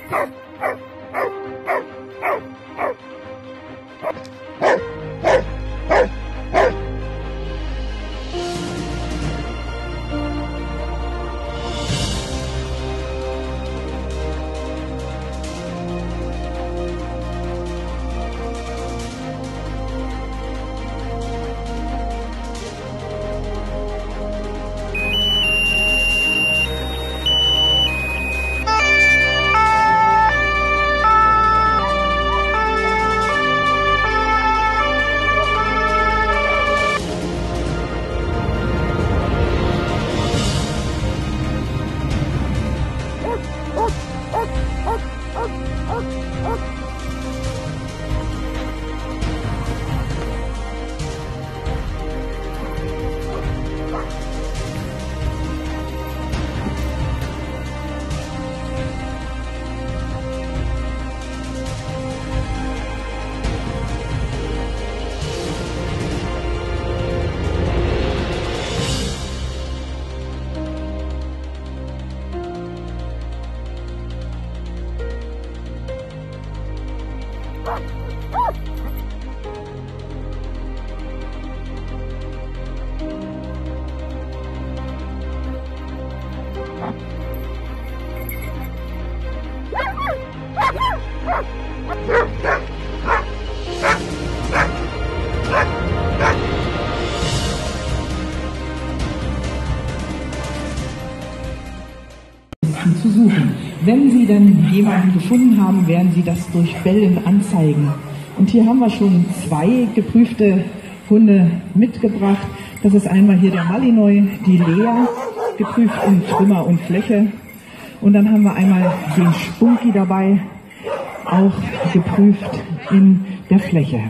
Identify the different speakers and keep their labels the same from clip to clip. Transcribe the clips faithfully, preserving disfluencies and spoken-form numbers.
Speaker 1: Zu suchen. Wenn Sie dann jemanden gefunden haben, werden Sie das durch Bellen anzeigen. Und hier haben wir schon zwei geprüfte Hunde mitgebracht. Das ist einmal hier der Malinois, die Lea, geprüft in Trümmer und Fläche. Und dann haben wir einmal den Spunky dabei, auch geprüft in der Fläche.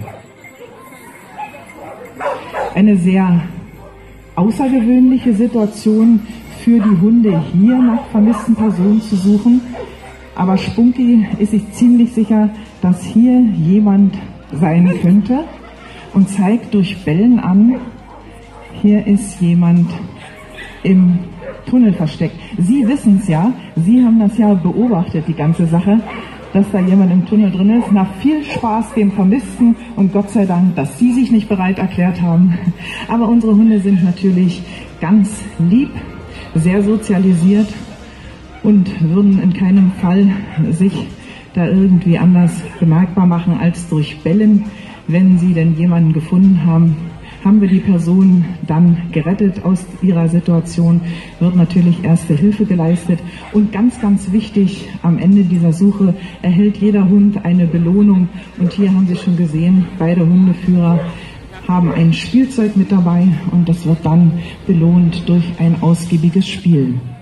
Speaker 1: Eine sehr außergewöhnliche Situation für die Hunde, hier nach vermissten Personen zu suchen. Aber Spunky ist sich ziemlich sicher, dass hier jemand sein könnte und zeigt durch Bellen an, hier ist jemand im Tunnel versteckt. Sie wissen es ja, Sie haben das ja beobachtet, die ganze Sache, dass da jemand im Tunnel drin ist. Na, viel Spaß dem Vermissten und Gott sei Dank, dass Sie sich nicht bereit erklärt haben. Aber unsere Hunde sind natürlich ganz lieb, sehr sozialisiert und würden in keinem Fall sich da irgendwie anders bemerkbar machen als durch Bellen. Wenn Sie denn jemanden gefunden haben, haben wir die Person dann gerettet aus ihrer Situation, wird natürlich erste Hilfe geleistet. Und ganz, ganz wichtig, am Ende dieser Suche erhält jeder Hund eine Belohnung. Und hier haben Sie schon gesehen, beide Hundeführer haben ein Spielzeug mit dabei und das wird dann belohnt durch ein ausgiebiges Spiel.